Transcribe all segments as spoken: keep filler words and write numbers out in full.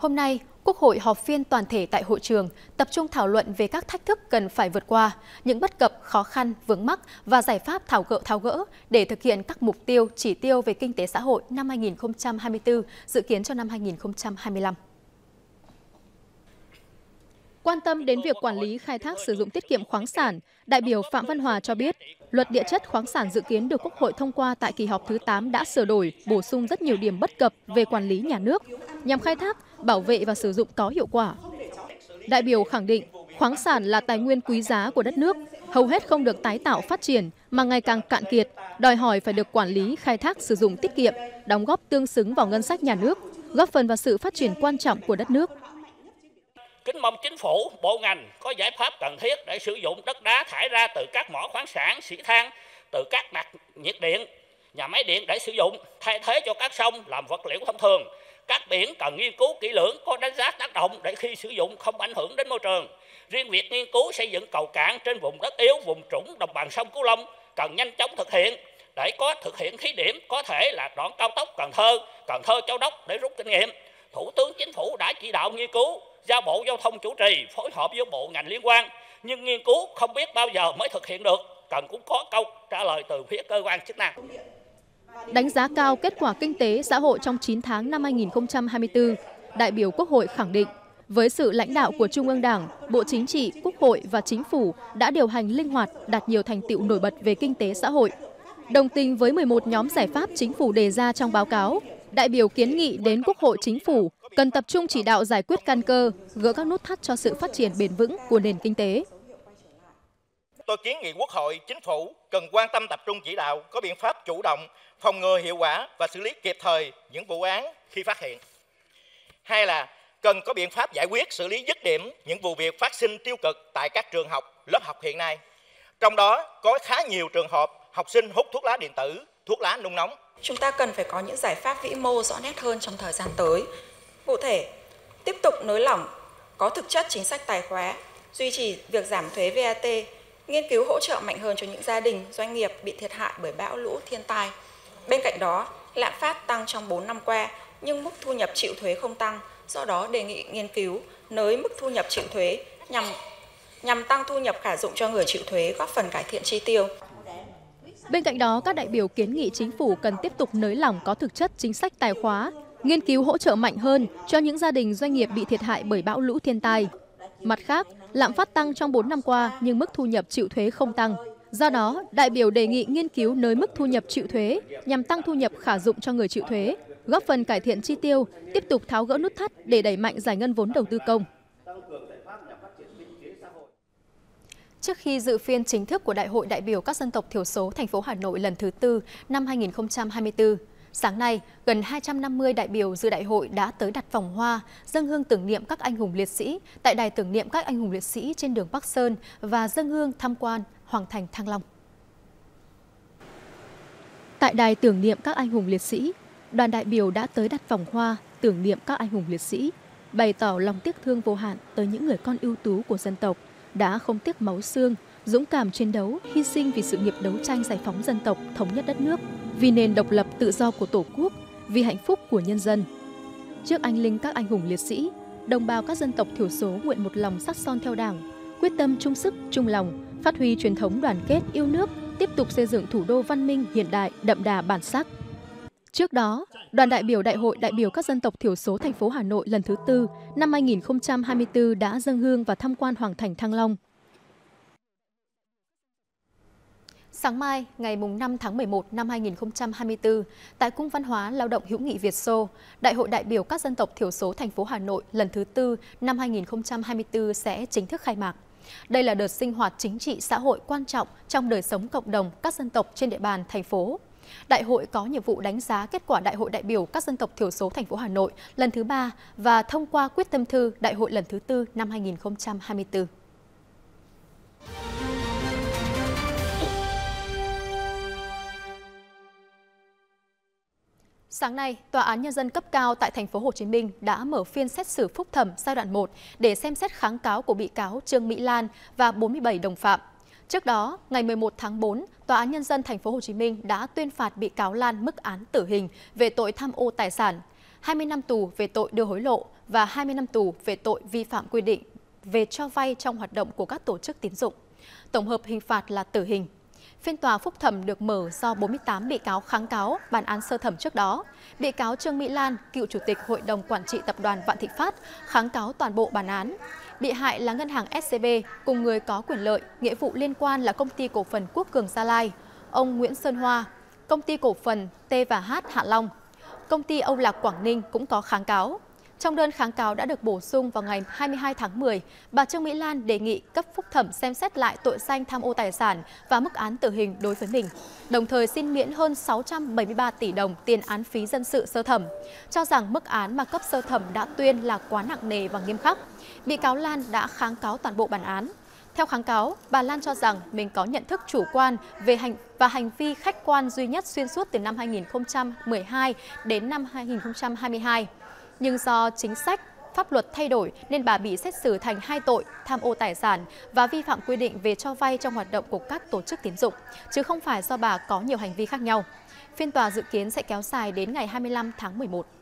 Hôm nay, Quốc hội họp phiên toàn thể tại hội trường, tập trung thảo luận về các thách thức cần phải vượt qua, những bất cập, khó khăn, vướng mắc và giải pháp tháo gỡ tháo gỡ để thực hiện các mục tiêu, chỉ tiêu về kinh tế xã hội năm hai nghìn không trăm hai mươi tư, dự kiến cho năm hai nghìn không trăm hai mươi lăm. Quan tâm đến việc quản lý khai thác sử dụng tiết kiệm khoáng sản, đại biểu Phạm Văn Hòa cho biết, Luật Địa chất khoáng sản dự kiến được Quốc hội thông qua tại kỳ họp thứ tám đã sửa đổi, bổ sung rất nhiều điểm bất cập về quản lý nhà nước, nhằm khai thác, bảo vệ và sử dụng có hiệu quả. Đại biểu khẳng định, khoáng sản là tài nguyên quý giá của đất nước, hầu hết không được tái tạo phát triển mà ngày càng cạn kiệt, đòi hỏi phải được quản lý, khai thác sử dụng tiết kiệm, đóng góp tương xứng vào ngân sách nhà nước, góp phần vào sự phát triển quan trọng của đất nước. Kính mong chính phủ, bộ ngành có giải pháp cần thiết để sử dụng đất đá thải ra từ các mỏ khoáng sản, xỉ than, từ các đặt nhiệt điện, nhà máy điện để sử dụng, thay thế cho các sông làm vật liệu thông thường. Các biển cần nghiên cứu kỹ lưỡng, có đánh giá tác động để khi sử dụng không ảnh hưởng đến môi trường. Riêng việc nghiên cứu xây dựng cầu cảng trên vùng đất yếu, vùng trũng đồng bằng sông Cửu Long cần nhanh chóng thực hiện. Để có thực hiện thí điểm có thể là đoạn cao tốc Cần Thơ, Cần Thơ Châu Đốc để rút kinh nghiệm. Thủ tướng Chính phủ đã chỉ đạo nghiên cứu, giao Bộ Giao thông chủ trì, phối hợp với bộ ngành liên quan. Nhưng nghiên cứu không biết bao giờ mới thực hiện được, cần cũng có câu trả lời từ phía cơ quan chức năng. Đánh giá cao kết quả kinh tế xã hội trong chín tháng năm hai nghìn không trăm hai mươi tư, đại biểu Quốc hội khẳng định, với sự lãnh đạo của Trung ương Đảng, Bộ Chính trị, Quốc hội và Chính phủ đã điều hành linh hoạt, đạt nhiều thành tựu nổi bật về kinh tế xã hội. Đồng tình với mười một nhóm giải pháp Chính phủ đề ra trong báo cáo, đại biểu kiến nghị đến Quốc hội, Chính phủ cần tập trung chỉ đạo giải quyết căn cơ, gỡ các nút thắt cho sự phát triển bền vững của nền kinh tế. Tôi kiến nghị Quốc hội, Chính phủ cần quan tâm tập trung chỉ đạo, có biện pháp chủ động, phòng ngừa hiệu quả và xử lý kịp thời những vụ án khi phát hiện. Hai là cần có biện pháp giải quyết, xử lý dứt điểm những vụ việc phát sinh tiêu cực tại các trường học, lớp học hiện nay. Trong đó có khá nhiều trường hợp học sinh hút thuốc lá điện tử, thuốc lá nung nóng. Chúng ta cần phải có những giải pháp vĩ mô rõ nét hơn trong thời gian tới. Cụ thể, tiếp tục nới lỏng, có thực chất chính sách tài khóa, duy trì việc giảm thuế vê a tê, nghiên cứu hỗ trợ mạnh hơn cho những gia đình, doanh nghiệp bị thiệt hại bởi bão lũ, thiên tai. Bên cạnh đó, lạm phát tăng trong bốn năm qua, nhưng mức thu nhập chịu thuế không tăng, do đó đề nghị nghiên cứu nới mức thu nhập chịu thuế nhằm, nhằm tăng thu nhập khả dụng cho người chịu thuế, góp phần cải thiện chi tiêu. Bên cạnh đó, các đại biểu kiến nghị Chính phủ cần tiếp tục nới lỏng có thực chất chính sách tài khóa, nghiên cứu hỗ trợ mạnh hơn cho những gia đình doanh nghiệp bị thiệt hại bởi bão lũ thiên tai. Mặt khác, lạm phát tăng trong bốn năm qua nhưng mức thu nhập chịu thuế không tăng. Do đó, đại biểu đề nghị nghiên cứu nới mức thu nhập chịu thuế nhằm tăng thu nhập khả dụng cho người chịu thuế, góp phần cải thiện chi tiêu, tiếp tục tháo gỡ nút thắt để đẩy mạnh giải ngân vốn đầu tư công. Trước khi dự phiên chính thức của Đại hội đại biểu các dân tộc thiểu số thành phố Hà Nội lần thứ tư năm hai nghìn không trăm hai mươi tư, sáng nay, gần hai trăm năm mươi đại biểu dự đại hội đã tới đặt vòng hoa, dâng hương tưởng niệm các anh hùng liệt sĩ tại đài tưởng niệm các anh hùng liệt sĩ trên đường Bắc Sơn và dâng hương tham quan Hoàng thành Thăng Long. Tại đài tưởng niệm các anh hùng liệt sĩ, đoàn đại biểu đã tới đặt vòng hoa tưởng niệm các anh hùng liệt sĩ, bày tỏ lòng tiếc thương vô hạn tới những người con ưu tú của dân tộc đã không tiếc máu xương, dũng cảm chiến đấu, hy sinh vì sự nghiệp đấu tranh giải phóng dân tộc, thống nhất đất nước, vì nền độc lập tự do của Tổ quốc, vì hạnh phúc của nhân dân. Trước anh linh các anh hùng liệt sĩ, đồng bào các dân tộc thiểu số nguyện một lòng sắt son theo Đảng, quyết tâm chung sức, chung lòng, phát huy truyền thống đoàn kết, yêu nước, tiếp tục xây dựng thủ đô văn minh, hiện đại, đậm đà bản sắc. Trước đó, đoàn đại biểu Đại hội đại biểu các dân tộc thiểu số thành phố Hà Nội lần thứ tư năm hai nghìn không trăm hai mươi tư đã dâng hương và tham quan Hoàng thành Thăng Long. Sáng mai, ngày năm tháng mười một năm hai nghìn không trăm hai mươi tư, tại Cung Văn hóa Lao động Hữu nghị Việt Xô, Đại hội đại biểu các dân tộc thiểu số thành phố Hà Nội lần thứ tư năm hai nghìn không trăm hai mươi tư sẽ chính thức khai mạc. Đây là đợt sinh hoạt chính trị xã hội quan trọng trong đời sống cộng đồng các dân tộc trên địa bàn thành phố. Đại hội có nhiệm vụ đánh giá kết quả Đại hội đại biểu các dân tộc thiểu số thành phố Hà Nội lần thứ ba và thông qua quyết tâm thư Đại hội lần thứ tư năm hai nghìn không trăm hai mươi tư. Sáng nay, Tòa án Nhân dân cấp cao tại thành phố Hồ Chí Minh đã mở phiên xét xử phúc thẩm giai đoạn một để xem xét kháng cáo của bị cáo Trương Mỹ Lan và bốn mươi bảy đồng phạm. Trước đó, ngày mười một tháng tư, Tòa án Nhân dân thành phố Hồ Chí Minh đã tuyên phạt bị cáo Lan mức án tử hình về tội tham ô tài sản. hai mươi năm tù về tội đưa hối lộ và hai mươi năm tù về tội vi phạm quy định về cho vay trong hoạt động của các tổ chức tín dụng. Tổng hợp hình phạt là tử hình. Phiên tòa phúc thẩm được mở do bốn mươi tám bị cáo kháng cáo bản án sơ thẩm trước đó. Bị cáo Trương Mỹ Lan, cựu chủ tịch Hội đồng Quản trị Tập đoàn Vạn Thịnh Phát, kháng cáo toàn bộ bản án. Bị hại là ngân hàng ét xê bê cùng người có quyền lợi, nghĩa vụ liên quan là công ty cổ phần Quốc Cường Gia Lai, ông Nguyễn Sơn Hoa, công ty cổ phần T và H Hạ Long, công ty Âu Lạc Quảng Ninh cũng có kháng cáo. Trong đơn kháng cáo đã được bổ sung vào ngày hai mươi hai tháng mười, bà Trương Mỹ Lan đề nghị cấp phúc thẩm xem xét lại tội danh tham ô tài sản và mức án tử hình đối với mình, đồng thời xin miễn hơn sáu trăm bảy mươi ba tỷ đồng tiền án phí dân sự sơ thẩm, cho rằng mức án mà cấp sơ thẩm đã tuyên là quá nặng nề và nghiêm khắc. Bị cáo Lan đã kháng cáo toàn bộ bản án. Theo kháng cáo, bà Lan cho rằng mình có nhận thức chủ quan về hành và hành vi khách quan duy nhất xuyên suốt từ năm hai nghìn không trăm mười hai đến năm hai nghìn không trăm hai mươi hai. Nhưng do chính sách, pháp luật thay đổi nên bà bị xét xử thành hai tội tham ô tài sản và vi phạm quy định về cho vay trong hoạt động của các tổ chức tín dụng, chứ không phải do bà có nhiều hành vi khác nhau. Phiên tòa dự kiến sẽ kéo dài đến ngày hai mươi lăm tháng mười một.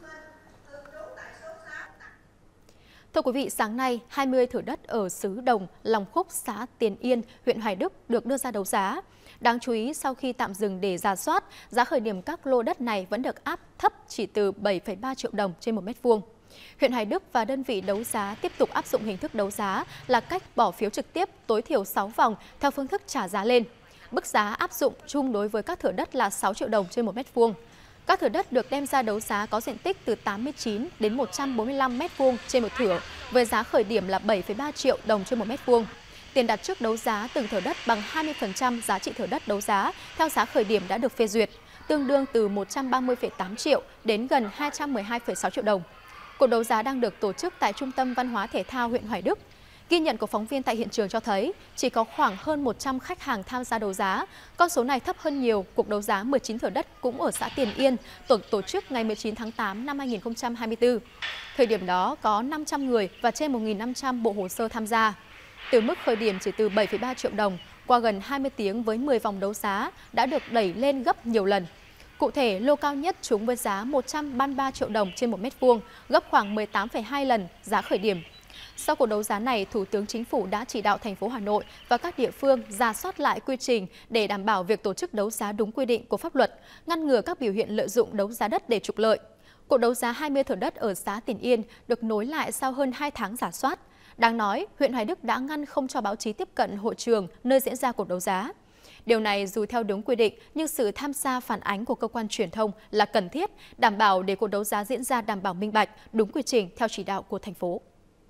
Thưa quý vị, sáng nay, hai mươi thửa đất ở xứ Đồng, Long Khúc, xã Tiền Yên, huyện Hoài Đức được đưa ra đấu giá. Đáng chú ý, sau khi tạm dừng để rà soát, giá khởi điểm các lô đất này vẫn được áp thấp chỉ từ bảy phẩy ba triệu đồng trên một mét vuông. Huyện Hoài Đức và đơn vị đấu giá tiếp tục áp dụng hình thức đấu giá là cách bỏ phiếu trực tiếp tối thiểu sáu vòng theo phương thức trả giá lên. Mức giá áp dụng chung đối với các thửa đất là sáu triệu đồng trên một mét vuông. Các thửa đất được đem ra đấu giá có diện tích từ tám mươi chín đến một trăm bốn mươi lăm mét vuông trên một thửa, với giá khởi điểm là bảy phẩy ba triệu đồng trên một mét vuông. Tiền đặt trước đấu giá từng thửa đất bằng hai mươi phần trăm giá trị thửa đất đấu giá theo giá khởi điểm đã được phê duyệt, tương đương từ một trăm ba mươi phẩy tám triệu đến gần hai trăm mười hai phẩy sáu triệu đồng. Cuộc đấu giá đang được tổ chức tại Trung tâm Văn hóa Thể thao huyện Hoài Đức. Ghi nhận của phóng viên tại hiện trường cho thấy chỉ có khoảng hơn một trăm khách hàng tham gia đấu giá. Con số này thấp hơn nhiều cuộc đấu giá mười chín thửa đất cũng ở xã Tiền Yên, tổ tổ chức ngày mười chín tháng tám năm hai nghìn không trăm hai mươi tư. Thời điểm đó có năm trăm người và trên một nghìn năm trăm bộ hồ sơ tham gia. Từ mức khởi điểm chỉ từ bảy phẩy ba triệu đồng, qua gần hai mươi tiếng với mười vòng đấu giá đã được đẩy lên gấp nhiều lần. Cụ thể, lô cao nhất trúng với giá một trăm ba mươi ba triệu đồng trên một mét vuông, gấp khoảng mười tám phẩy hai lần giá khởi điểm. Sau cuộc đấu giá này, Thủ tướng Chính phủ đã chỉ đạo thành phố Hà Nội và các địa phương rà soát lại quy trình để đảm bảo việc tổ chức đấu giá đúng quy định của pháp luật, ngăn ngừa các biểu hiện lợi dụng đấu giá đất để trục lợi. Cuộc đấu giá hai mươi thửa đất ở xã Tiền Yên được nối lại sau hơn hai tháng rà soát. Đáng nói, huyện Hoài Đức đã ngăn không cho báo chí tiếp cận hội trường nơi diễn ra cuộc đấu giá. Điều này dù theo đúng quy định nhưng sự tham gia phản ánh của cơ quan truyền thông là cần thiết, đảm bảo để cuộc đấu giá diễn ra đảm bảo minh bạch, đúng quy trình theo chỉ đạo của thành phố.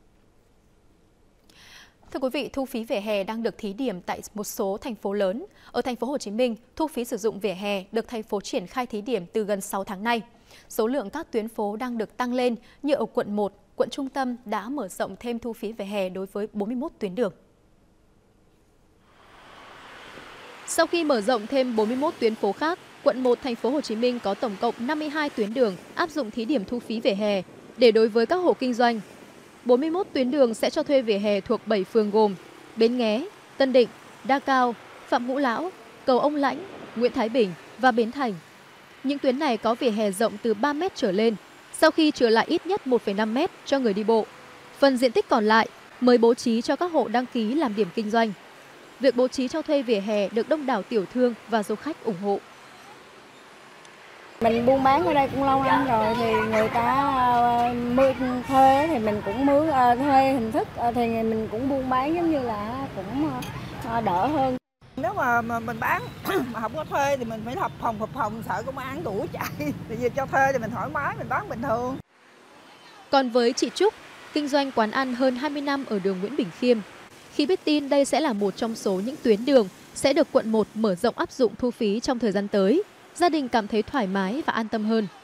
Thưa quý vị, thu phí vỉa hè đang được thí điểm tại một số thành phố lớn. Ở thành phố Hồ Chí Minh, thu phí sử dụng vỉa hè được thành phố triển khai thí điểm từ gần sáu tháng nay. Số lượng các tuyến phố đang được tăng lên, như ở quận một, quận Trung Tâm đã mở rộng thêm thu phí vỉa hè đối với bốn mươi mốt tuyến đường. Sau khi mở rộng thêm bốn mươi mốt tuyến phố khác, quận một thành phố Hồ Chí Minh có tổng cộng năm mươi hai tuyến đường áp dụng thí điểm thu phí vỉa hè để đối với các hộ kinh doanh. bốn mươi mốt tuyến đường sẽ cho thuê vỉa hè thuộc bảy phường gồm Bến Nghé, Tân Định, Đa Cao, Phạm Ngũ Lão, Cầu Ông Lãnh, Nguyễn Thái Bình và Bến Thành. Những tuyến này có vỉa hè rộng từ ba mét trở lên, sau khi trở lại ít nhất một phẩy năm mét cho người đi bộ. Phần diện tích còn lại mới bố trí cho các hộ đăng ký làm điểm kinh doanh. Việc bố trí cho thuê vỉa hè được đông đảo tiểu thương và du khách ủng hộ. Mình buôn bán ở đây cũng lâu năm rồi thì người ta mướn thuê thì mình cũng mướn thuê hình thức thì mình cũng buôn bán giống như là cũng đỡ hơn. Nếu mà, mà mình bán mà không có thuê thì mình phải hợp phòng hợp phòng sợ công an đuổi chạy. Thì giờ cho thuê thì mình thoải mái, mình bán bình thường. Còn với chị Trúc, kinh doanh quán ăn hơn hai mươi năm ở đường Nguyễn Bỉnh Khiêm, khi biết tin đây sẽ là một trong số những tuyến đường sẽ được quận một mở rộng áp dụng thu phí trong thời gian tới, gia đình cảm thấy thoải mái và an tâm hơn.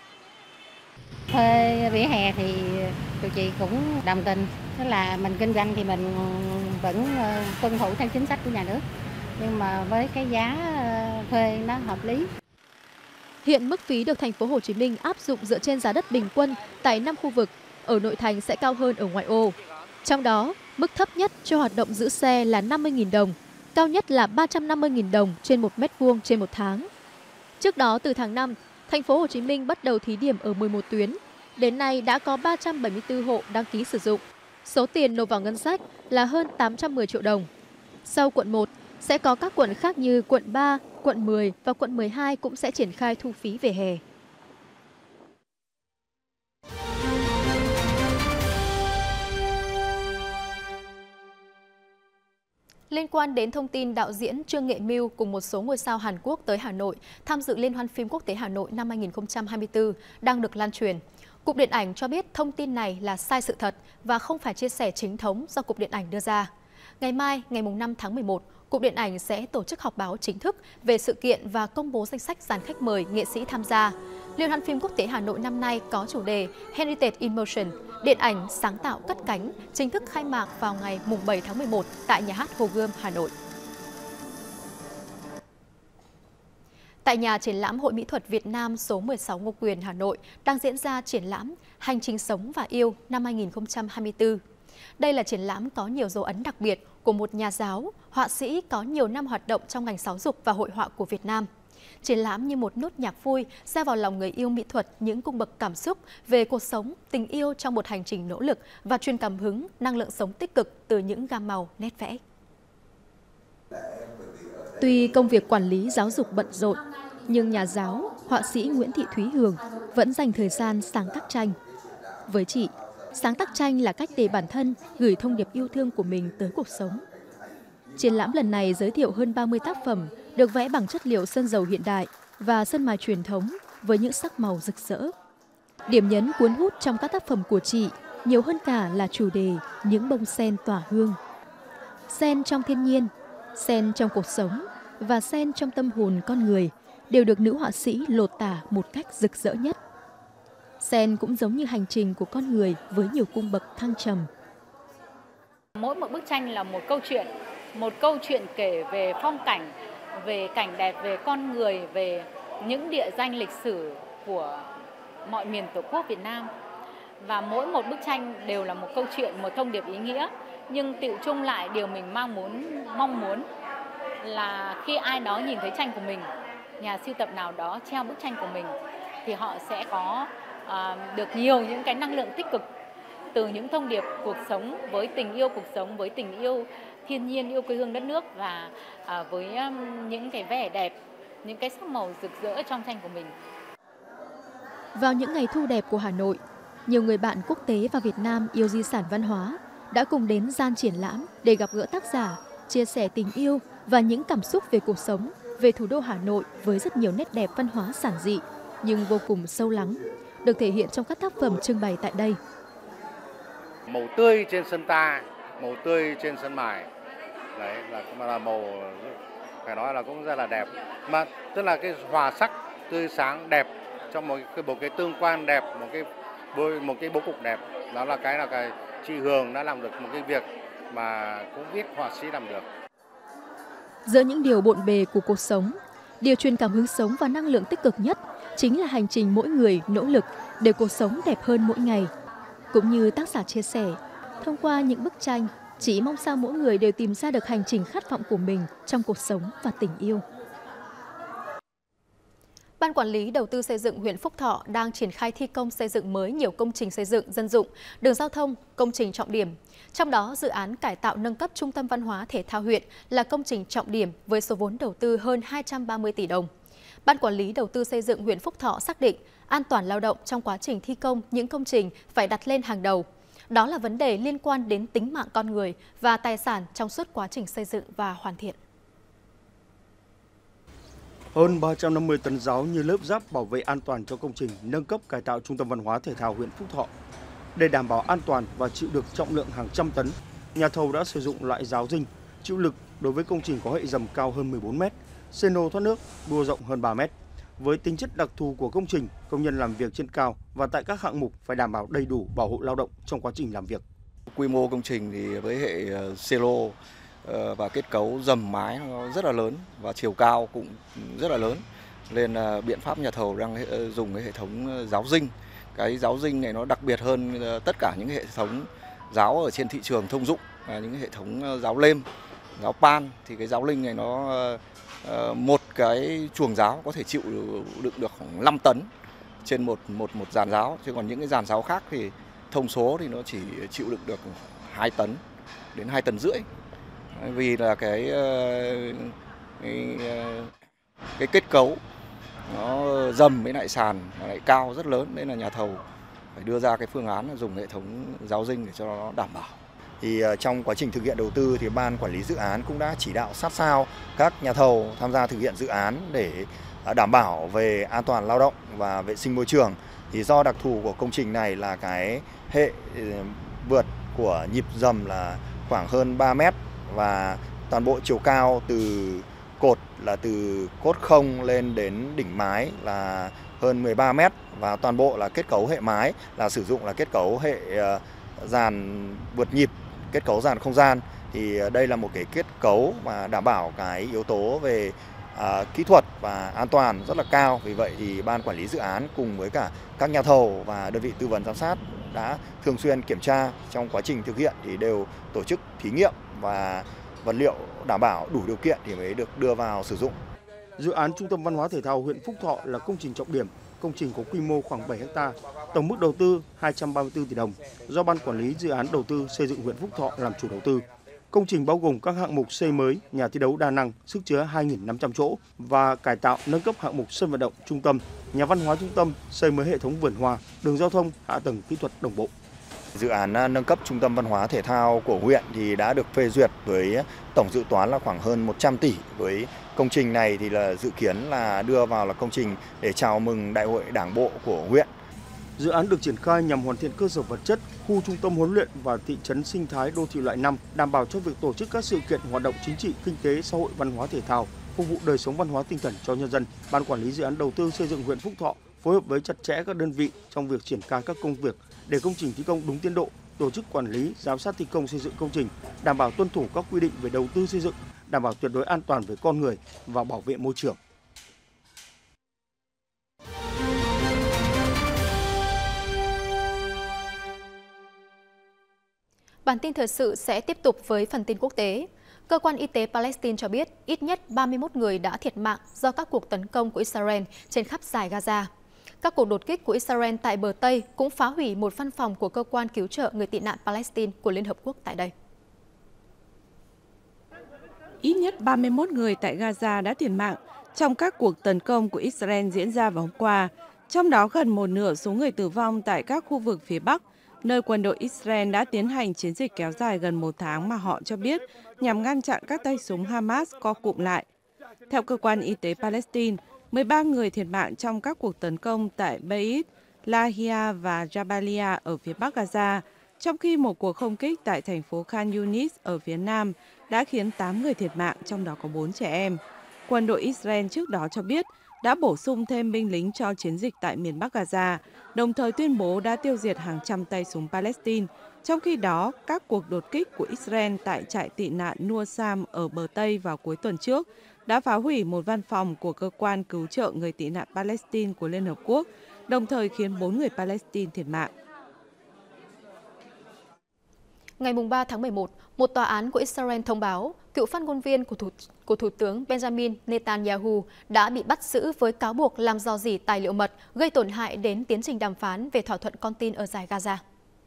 Thuê vỉa hè thì tụi chị cũng đồng tình, tức là mình kinh doanh thì mình vẫn tuân thủ theo chính sách của nhà nước, nhưng mà với cái giá thuê nó hợp lý. Hiện mức phí được thành phố Hồ Chí Minh áp dụng dựa trên giá đất bình quân tại năm khu vực, ở nội thành sẽ cao hơn ở ngoại ô. Trong đó, mức thấp nhất cho hoạt động giữ xe là năm mươi nghìn đồng, cao nhất là ba trăm năm mươi nghìn đồng trên một mét vuông trên một tháng. Trước đó từ tháng năm, thành phố Hồ Chí Minh bắt đầu thí điểm ở mười một tuyến. Đến nay đã có ba trăm bảy mươi tư hộ đăng ký sử dụng. Số tiền nộp vào ngân sách là hơn tám trăm mười triệu đồng. Sau quận một, sẽ có các quận khác như quận ba, quận mười và quận mười hai cũng sẽ triển khai thu phí vỉa hè. Liên quan đến thông tin đạo diễn Trương Nghệ Mưu cùng một số ngôi sao Hàn Quốc tới Hà Nội tham dự Liên hoan phim quốc tế Hà Nội năm hai nghìn không trăm hai mươi tư đang được lan truyền, Cục Điện ảnh cho biết thông tin này là sai sự thật và không phải chia sẻ chính thống do Cục Điện ảnh đưa ra. Ngày mai, ngày năm tháng mười một, Cục Điện ảnh sẽ tổ chức họp báo chính thức về sự kiện và công bố danh sách dàn khách mời nghệ sĩ tham gia. Liên hoan phim quốc tế Hà Nội năm nay có chủ đề Heritage in Motion, điện ảnh sáng tạo cất cánh, chính thức khai mạc vào ngày bảy tháng mười một tại Nhà hát Hồ Gươm, Hà Nội. Tại nhà triển lãm Hội Mỹ thuật Việt Nam số mười sáu Ngô Quyền, Hà Nội đang diễn ra triển lãm Hành trình sống và yêu năm hai nghìn không trăm hai mươi tư. Đây là triển lãm có nhiều dấu ấn đặc biệt của một nhà giáo, họa sĩ có nhiều năm hoạt động trong ngành giáo dục và hội họa của Việt Nam. Triển lãm như một nốt nhạc vui gieo vào lòng người yêu mỹ thuật những cung bậc cảm xúc về cuộc sống, tình yêu trong một hành trình nỗ lực và truyền cảm hứng, năng lượng sống tích cực từ những gam màu nét vẽ. Tuy công việc quản lý giáo dục bận rộn, nhưng nhà giáo, họa sĩ Nguyễn Thị Thúy Hường vẫn dành thời gian sáng tác tranh. Với chị, sáng tác tranh là cách để bản thân gửi thông điệp yêu thương của mình tới cuộc sống. Triển lãm lần này giới thiệu hơn ba mươi tác phẩm được vẽ bằng chất liệu sơn dầu hiện đại và sơn mài truyền thống với những sắc màu rực rỡ. Điểm nhấn cuốn hút trong các tác phẩm của chị nhiều hơn cả là chủ đề những bông sen tỏa hương. Sen trong thiên nhiên, sen trong cuộc sống và sen trong tâm hồn con người đều được nữ họa sĩ lột tả một cách rực rỡ nhất. Sen cũng giống như hành trình của con người với nhiều cung bậc thăng trầm. Mỗi một bức tranh là một câu chuyện, một câu chuyện kể về phong cảnh, về cảnh đẹp, về con người, về những địa danh lịch sử của mọi miền Tổ quốc Việt Nam. Và mỗi một bức tranh đều là một câu chuyện, một thông điệp ý nghĩa. Nhưng tựu chung lại điều mình mong muốn, mong muốn là khi ai đó nhìn thấy tranh của mình, nhà sưu tập nào đó treo bức tranh của mình, thì họ sẽ có uh, được nhiều những cái năng lượng tích cực từ những thông điệp cuộc sống, với tình yêu cuộc sống, với tình yêu thiên nhiên, yêu quê hương đất nước và uh, với um, những cái vẻ đẹp, những cái sắc màu rực rỡ trong tranh của mình. Vào những ngày thu đẹp của Hà Nội, nhiều người bạn quốc tế và Việt Nam yêu di sản văn hóa đã cùng đến gian triển lãm để gặp gỡ tác giả, chia sẻ tình yêu và những cảm xúc về cuộc sống, về thủ đô Hà Nội với rất nhiều nét đẹp văn hóa giản dị nhưng vô cùng sâu lắng, được thể hiện trong các tác phẩm trưng bày tại đây. Màu tươi trên sân ta, màu tươi trên sân mài, đấy là, là màu phải nói là cũng rất là đẹp, mà tức là cái hòa sắc tươi sáng đẹp trong một cái bộ cái tương quan đẹp, một cái một cái bố cục đẹp. Đó là cái là cái chị Hường đã làm được một cái việc mà cũng biết họa sĩ làm được. Giữa những điều bộn bề của cuộc sống, điều truyền cảm hứng sống và năng lượng tích cực nhất chính là hành trình mỗi người nỗ lực để cuộc sống đẹp hơn mỗi ngày. Cũng như tác giả chia sẻ, thông qua những bức tranh, chỉ mong sao mỗi người đều tìm ra được hành trình khát vọng của mình trong cuộc sống và tình yêu. Ban Quản lý Đầu tư xây dựng huyện Phúc Thọ đang triển khai thi công xây dựng mới nhiều công trình xây dựng dân dụng, đường giao thông, công trình trọng điểm. Trong đó, dự án cải tạo nâng cấp Trung tâm Văn hóa Thể thao huyện là công trình trọng điểm với số vốn đầu tư hơn hai trăm ba mươi tỷ đồng. Ban Quản lý Đầu tư xây dựng huyện Phúc Thọ xác định an toàn lao động trong quá trình thi công những công trình phải đặt lên hàng đầu. Đó là vấn đề liên quan đến tính mạng con người và tài sản trong suốt quá trình xây dựng và hoàn thiện. Hơn ba trăm năm mươi tấn giáo như lớp giáp bảo vệ an toàn cho công trình nâng cấp cải tạo Trung tâm Văn hóa Thể thao huyện Phúc Thọ. Để đảm bảo an toàn và chịu được trọng lượng hàng trăm tấn, nhà thầu đã sử dụng loại giáo dinh chịu lực đối với công trình có hệ dầm cao hơn mười bốn mét, xeno thoát nước đua rộng hơn ba mét. Với tính chất đặc thù của công trình, công nhân làm việc trên cao và tại các hạng mục phải đảm bảo đầy đủ bảo hộ lao động trong quá trình làm việc. Quy mô công trình thì với hệ silo và kết cấu dầm mái nó rất là lớn và chiều cao cũng rất là lớn, nên biện pháp nhà thầu đang dùng cái hệ thống giáo dinh. Cái giáo dinh này nó đặc biệt hơn tất cả những hệ thống giáo ở trên thị trường thông dụng, là những hệ thống giáo lêm, giáo pan. Thì cái giáo linh này nó một cái chuồng giáo có thể chịu đựng được khoảng năm tấn, trên một một một giàn giáo, chứ còn những cái giàn giáo khác thì thông số thì nó chỉ chịu đựng được hai tấn đến hai tấn rưỡi, vì là cái cái, cái kết cấu nó dầm với lại sàn lại cao rất lớn, nên là nhà thầu phải đưa ra cái phương án là dùng hệ thống giáo dinh để cho nó đảm bảo. Thì trong quá trình thực hiện đầu tư thì ban quản lý dự án cũng đã chỉ đạo sát sao các nhà thầu tham gia thực hiện dự án để đảm bảo về an toàn lao động và vệ sinh môi trường. Thì do đặc thù của công trình này là cái hệ vượt của nhịp dầm là khoảng hơn ba mét và toàn bộ chiều cao từ cột là từ cốt không lên đến đỉnh mái là hơn mười ba mét, và toàn bộ là kết cấu hệ mái là sử dụng là kết cấu hệ dàn vượt nhịp, kết cấu dàn không gian. Thì đây là một cái kết cấu mà đảm bảo cái yếu tố về à, kỹ thuật và an toàn rất là cao. Vì vậy thì ban quản lý dự án cùng với cả các nhà thầu và đơn vị tư vấn giám sát đã thường xuyên kiểm tra trong quá trình thực hiện, thì đều tổ chức thí nghiệm và vật liệu đảm bảo đủ điều kiện thì mới được đưa vào sử dụng. Dự án Trung tâm Văn hóa Thể thao huyện Phúc Thọ là công trình trọng điểm. Công trình có quy mô khoảng bảy héc ta, tổng mức đầu tư hai trăm ba mươi tư tỷ đồng, do Ban Quản lý Dự án Đầu tư Xây dựng huyện Phúc Thọ làm chủ đầu tư. Công trình bao gồm các hạng mục xây mới nhà thi đấu đa năng sức chứa hai nghìn năm trăm chỗ và cải tạo nâng cấp hạng mục sân vận động trung tâm, nhà văn hóa trung tâm, xây mới hệ thống vườn hoa, đường giao thông, hạ tầng kỹ thuật đồng bộ. Dự án nâng cấp trung tâm văn hóa thể thao của huyện thì đã được phê duyệt với tổng dự toán là khoảng hơn một trăm tỷ. Với công trình này thì là dự kiến là đưa vào là công trình để chào mừng Đại hội Đảng bộ của huyện. Dự án được triển khai nhằm hoàn thiện cơ sở vật chất, khu trung tâm huấn luyện và thị trấn sinh thái đô thị loại năm, đảm bảo cho việc tổ chức các sự kiện hoạt động chính trị, kinh tế, xã hội, văn hóa thể thao, phục vụ đời sống văn hóa tinh thần cho nhân dân. Ban Quản lý Dự án Đầu tư Xây dựng huyện Phúc Thọ phối hợp với chặt chẽ các đơn vị trong việc triển khai các công việc để công trình thi công đúng tiến độ, tổ chức quản lý, giám sát thi công xây dựng công trình, đảm bảo tuân thủ các quy định về đầu tư xây dựng, đảm bảo tuyệt đối an toàn về con người và bảo vệ môi trường. Bản tin thời sự sẽ tiếp tục với phần tin quốc tế. Cơ quan y tế Palestine cho biết ít nhất ba mươi mốt người đã thiệt mạng do các cuộc tấn công của Israel trên khắp dải Gaza. Các cuộc đột kích của Israel tại bờ Tây cũng phá hủy một văn phòng của cơ quan cứu trợ người tị nạn Palestine của Liên Hợp Quốc tại đây. Ít nhất ba mươi mốt người tại Gaza đã thiệt mạng trong các cuộc tấn công của Israel diễn ra vào hôm qua, trong đó gần một nửa số người tử vong tại các khu vực phía Bắc, nơi quân đội Israel đã tiến hành chiến dịch kéo dài gần một tháng mà họ cho biết nhằm ngăn chặn các tay súng Hamas co cụm lại. Theo cơ quan y tế Palestine, mười ba người thiệt mạng trong các cuộc tấn công tại Beit Lahia và Jabalia ở phía Bắc Gaza, trong khi một cuộc không kích tại thành phố Khan Yunis ở phía Nam đã khiến tám người thiệt mạng, trong đó có bốn trẻ em. Quân đội Israel trước đó cho biết đã bổ sung thêm binh lính cho chiến dịch tại miền Bắc Gaza, đồng thời tuyên bố đã tiêu diệt hàng trăm tay súng Palestine. Trong khi đó, các cuộc đột kích của Israel tại trại tị nạn Nuasam ở bờ Tây vào cuối tuần trước đã phá hủy một văn phòng của cơ quan cứu trợ người tị nạn Palestine của Liên Hợp Quốc, đồng thời khiến bốn người Palestine thiệt mạng. Ngày ba tháng mười một, một tòa án của Israel thông báo cựu phát ngôn viên của Thủ, của Thủ tướng Benjamin Netanyahu đã bị bắt giữ với cáo buộc làm rò rỉ tài liệu mật gây tổn hại đến tiến trình đàm phán về thỏa thuận con tin ở dải Gaza.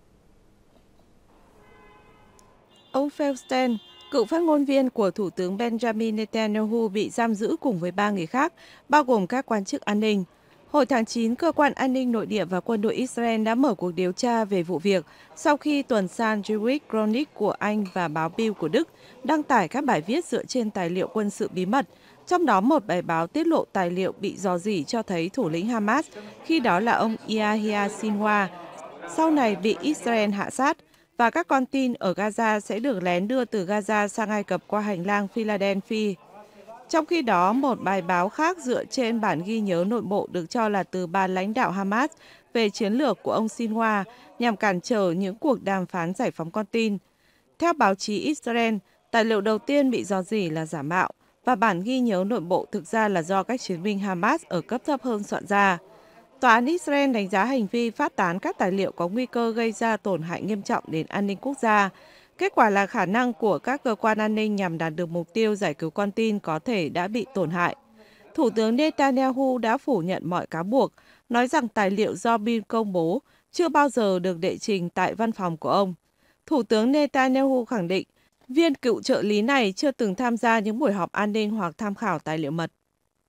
Ông Feldstein, cựu phát ngôn viên của Thủ tướng Benjamin Netanyahu bị giam giữ cùng với ba người khác, bao gồm các quan chức an ninh. Hồi tháng chín, Cơ quan An ninh Nội địa và quân đội Israel đã mở cuộc điều tra về vụ việc sau khi tuần san Jewish Chronicle của Anh và báo Bild của Đức đăng tải các bài viết dựa trên tài liệu quân sự bí mật. Trong đó, một bài báo tiết lộ tài liệu bị rò rỉ cho thấy thủ lĩnh Hamas, khi đó là ông Yahya Sinwar, sau này bị Israel hạ sát, và các con tin ở Gaza sẽ được lén đưa từ Gaza sang Ai Cập qua hành lang Philadelphia. Trong khi đó, một bài báo khác dựa trên bản ghi nhớ nội bộ được cho là từ ban lãnh đạo Hamas về chiến lược của ông Sinwar nhằm cản trở những cuộc đàm phán giải phóng con tin. Theo báo chí Israel, tài liệu đầu tiên bị rò rỉ là giả mạo và bản ghi nhớ nội bộ thực ra là do các chiến binh Hamas ở cấp thấp hơn soạn ra. Tòa án Israel đánh giá hành vi phát tán các tài liệu có nguy cơ gây ra tổn hại nghiêm trọng đến an ninh quốc gia. Kết quả là khả năng của các cơ quan an ninh nhằm đạt được mục tiêu giải cứu con tin có thể đã bị tổn hại. Thủ tướng Netanyahu đã phủ nhận mọi cáo buộc nói rằng tài liệu do Bill công bố chưa bao giờ được đệ trình tại văn phòng của ông. Thủ tướng Netanyahu khẳng định viên cựu trợ lý này chưa từng tham gia những buổi họp an ninh hoặc tham khảo tài liệu mật.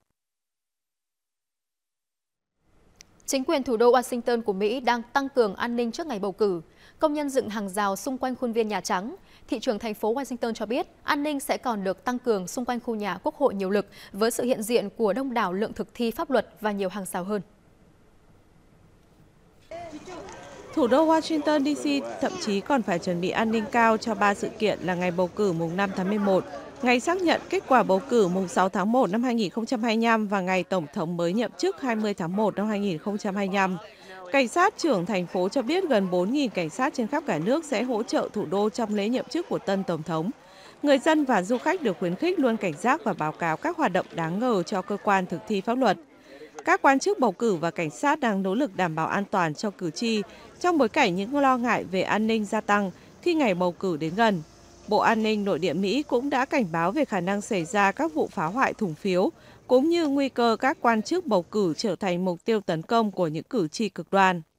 Chính quyền thủ đô Washington của Mỹ đang tăng cường an ninh trước ngày bầu cử. Công nhân dựng hàng rào xung quanh khuôn viên Nhà Trắng. Thị trưởng thành phố Washington cho biết an ninh sẽ còn được tăng cường xung quanh khu nhà Quốc hội nhiều lực với sự hiện diện của đông đảo lượng thực thi pháp luật và nhiều hàng rào hơn. Thủ đô Washington đê xê thậm chí còn phải chuẩn bị an ninh cao cho ba sự kiện là ngày bầu cử mùng năm tháng mười một, ngày xác nhận kết quả bầu cử mùng sáu tháng một năm hai nghìn không trăm hai mươi lăm và ngày Tổng thống mới nhậm chức hai mươi tháng một năm hai nghìn không trăm hai mươi lăm. Cảnh sát trưởng thành phố cho biết gần bốn nghìn cảnh sát trên khắp cả nước sẽ hỗ trợ thủ đô trong lễ nhậm chức của tân Tổng thống. Người dân và du khách được khuyến khích luôn cảnh giác và báo cáo các hoạt động đáng ngờ cho cơ quan thực thi pháp luật. Các quan chức bầu cử và cảnh sát đang nỗ lực đảm bảo an toàn cho cử tri trong bối cảnh những lo ngại về an ninh gia tăng khi ngày bầu cử đến gần. Bộ An ninh Nội địa Mỹ cũng đã cảnh báo về khả năng xảy ra các vụ phá hoại thùng phiếu, cũng như nguy cơ các quan chức bầu cử trở thành mục tiêu tấn công của những cử tri cực đoan.